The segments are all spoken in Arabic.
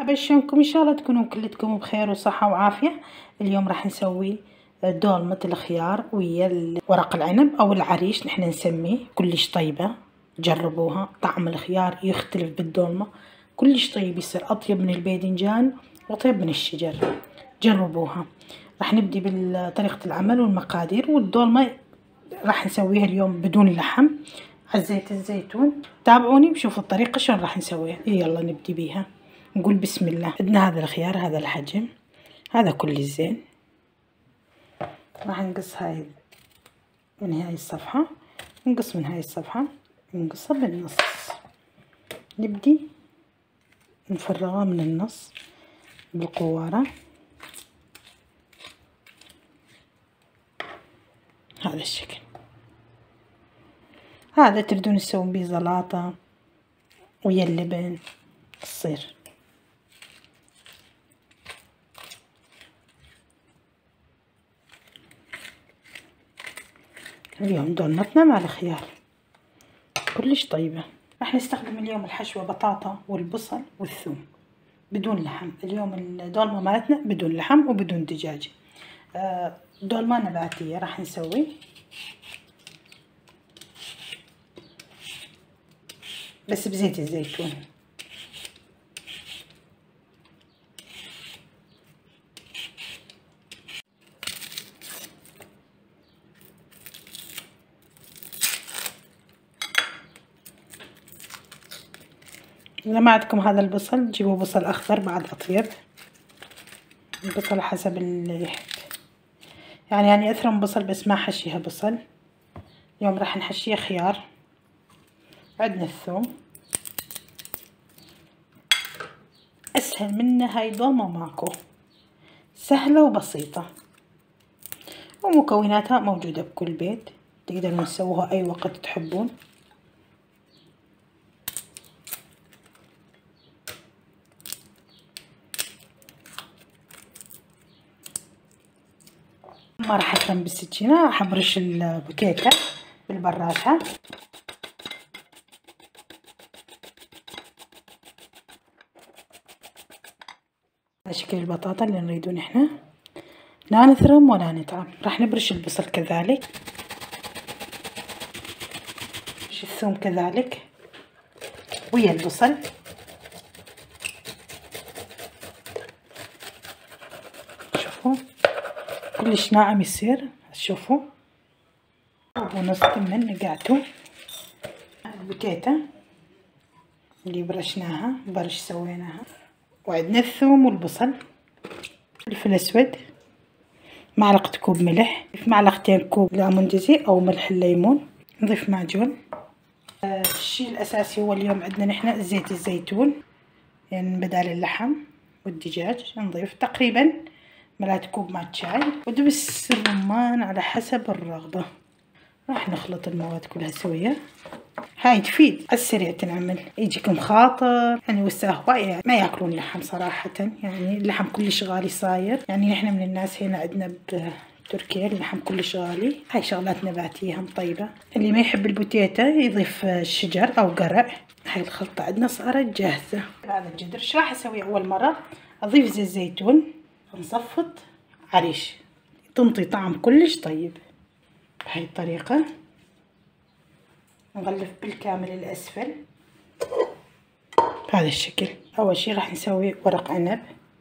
ابشركم ان شاء الله تكونوا كلكم بخير وصحة وعافية. اليوم راح نسوي دولمة الخيار ويا ورق العنب او العريش نحن نسميه. كلش طيبة، جربوها. طعم الخيار يختلف بالدولمة، كلش طيب، يصير اطيب من الباذنجان واطيب من الشجر. جربوها. راح نبدي بطريقة العمل والمقادير. والدولمة راح نسويها اليوم بدون لحم على زيت الزيتون. تابعوني وشوفوا الطريقة شلون راح نسويها. يلا نبدي بيها. نقول بسم الله. عندنا هذا الخيار، هذا الحجم، هذا كل الزين. راح نقص هاي من هاي الصفحة، نقص من هاي الصفحة، نقصها بالنص. نبدي نفرغها من النص بالقوارة. هذا الشكل. هذا تردون تسوون بيه زلاطة ويا اللبن تصير. اليوم دولمتنا مع الخيار كلش طيبة. راح نستخدم اليوم الحشوة بطاطا والبصل والثوم بدون لحم. اليوم الدولمة مالتنا بدون لحم وبدون دجاج. دولمة نباتية راح نسوي. بس بزيت الزيتون. إذا ما عندكم هذا البصل جيبوا بصل أخضر بعد أطيب. البصل حسب اللي يحب. يعني أثرم بصل بس ما حشيها بصل. اليوم راح نحشيها خيار. عندنا الثوم. أسهل منها هاي دولمة ماكو، سهلة وبسيطة، ومكوناتها موجودة بكل بيت، تقدرون تسووها أي وقت تحبون. ما راح أفرم بالسكينة، راح أبرش البوتيتا بالبراشة. هذا شكل البطاطا اللي نريدون احنا، لا نثرم ولا نتعب. راح نبرش البصل كذلك، الثوم كذلك ويا البصل. شوفوا كلش ناعم يصير. شوفوا ونص من نقعته. البوتيتا اللي برشناها، برش سويناها. وعندنا الثوم والبصل، الفلفل اسود، معلقة كوب ملح، معلقتين كوب ليمون او ملح الليمون. نضيف معجون. الشيء الاساسي هو اليوم عندنا نحن زيت الزيتون، يعني بدال اللحم والدجاج. نضيف تقريبا ملعقة كوب مع الشاي، ودبس الرمان على حسب الرغبة. راح نخلط المواد كلها سوية. هاي تفيد على السريع تنعمل، يجيكم خاطر. يعني وساه هواية ما ياكلون لحم صراحة، يعني اللحم كلش غالي صاير. يعني نحن من الناس هنا عندنا بتركيا اللحم كلش غالي. هاي شغلات نباتية هم طيبة. اللي ما يحب البوتيتا يضيف شجر او قرع. هاي الخلطة عندنا صارت جاهزة. هذا الجدر شو راح اسوي اول مرة؟ اضيف زيت زيتون، نصفط عريش، تنطي طعم كلش طيب. بهاي الطريقة نغلف بالكامل الأسفل بهذا الشكل. أول شي راح نسوي ورق عنب.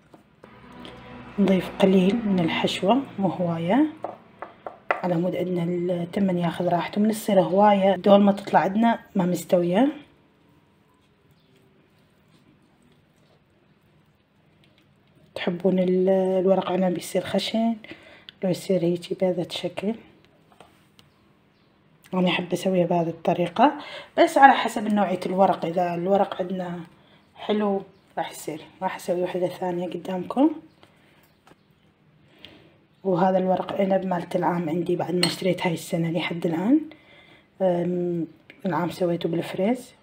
نضيف قليل من الحشوة، مو هواية، على مود عندنا التمن ياخذ راحته. من الصير هواية دول ما تطلع عندنا ما مستوية. تحبون الورق عنب يصير خشن لو يصير هيجي بهذا الشكل؟ أنا أحب أسويها بهذه الطريقة، بس على حسب نوعية الورق. إذا الورق عندنا حلو راح يصير. راح أسوي وحدة ثانية قدامكم. وهذا الورق عنب مالت العام عندي بعد ما اشتريت هاي السنة لحد الآن. العام سويته بالفريز.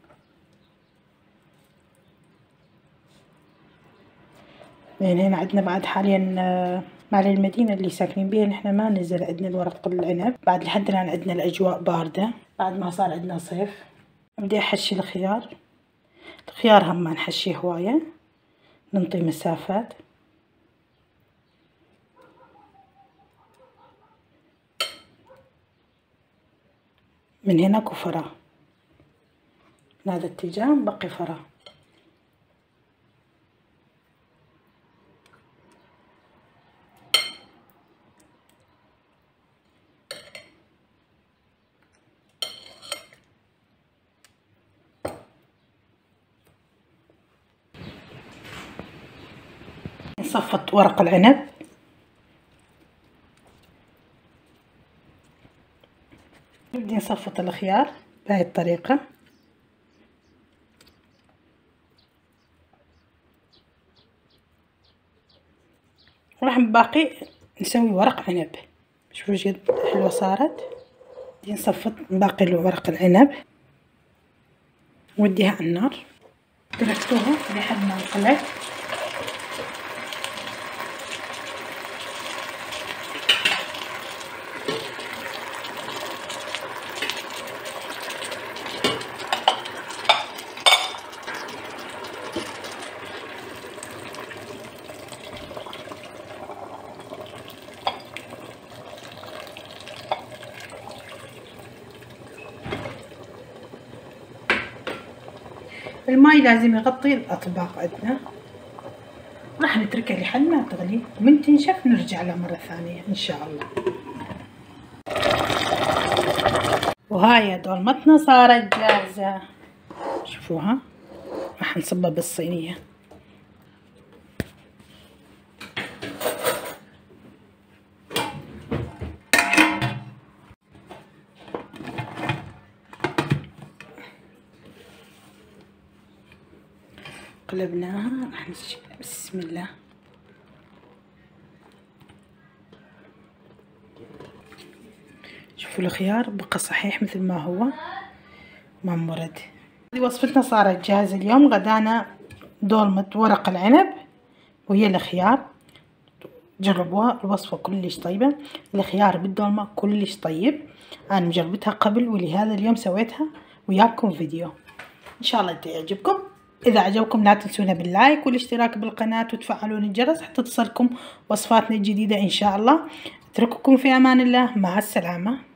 يعني هنا عندنا بعد حاليا مال المدينة اللي ساكنين بيها نحن ما نزل عندنا الورق العنب بعد لحد الآن. عندنا الأجواء باردة بعد ما صار عندنا صيف. بدي أحشي الخيار. الخيار هم ما نحشيه هواية، ننطي مسافات. من هنا اكو فراغ، من هذا الاتجاه بقي فراغ. نصفط ورق العنب. نبدي نصفط الخيار بهاي الطريقة. وراح باقي نسوي ورق عنب. شوفوا ايش قد حلوة صارت. نبدي نصفط باقي ورق العنب وديها على النار. تركتوها لحد ما انقلت. الماي لازم يغطي الأطباق عندنا. راح نتركها لحد ما تغلي، ومن تنشف نرجع لها مرة ثانية إن شاء الله. وهاي دولمتنا صارت جاهزة، شوفوها. راح نصبها بالصينية. قلبناها. راح بسم الله. شوفوا الخيار بقى صحيح مثل ما هو، ما مرد. هذه وصفتنا صارت جاهزة اليوم. غدانا دولمة ورق العنب وهي الخيار. جربوها، الوصفة كلش طيبة. الخيار بالدولمة كلش طيب. أنا مجربتها قبل ولهذا اليوم سويتها وياكم فيديو. إن شاء الله تعجبكم. إذا عجبكم لا تنسونا باللايك والاشتراك بالقناة وتفعلون الجرس حتى تصلكم وصفاتنا الجديدة إن شاء الله. أترككم في أمان الله. مع السلامة.